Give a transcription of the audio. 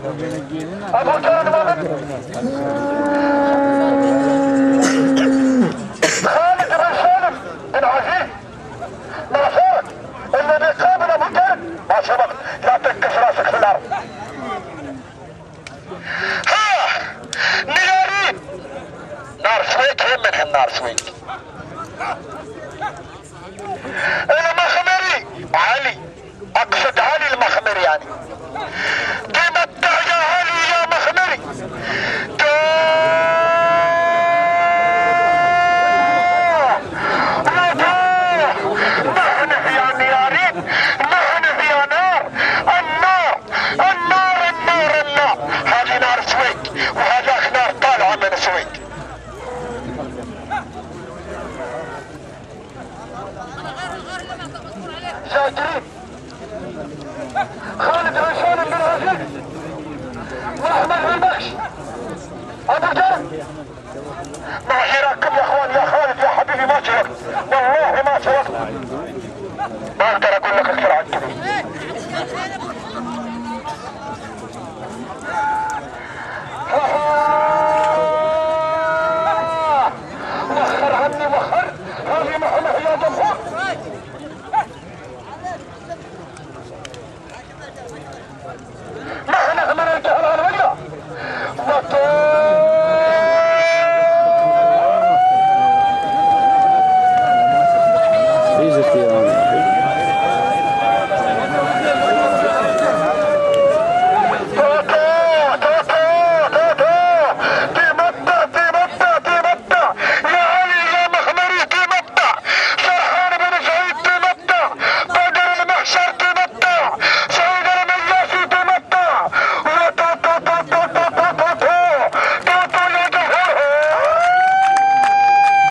ابو جان خالد بن سالم بن عزيز مرفوع الذي قابل ابو جان ما سبق لا تكس راسك في الارض. ها نيارين نار سويك هم منهم نار سويك المخمري علي اقصد علي المخمري يعني تمتع يا علي يا مخمري نحن في نيارين نحن في نار النار النار النار النار هذه نار سويك وهذاك نار طالعه من سويك. شاكرين خالد بن سالم بن عزيز محمد بن بخش ابو جان ما شارككم يا اخوان يا خالد يا حبيبي ما شاركت والله ما شاركت ما اقدر اقول لك اكثر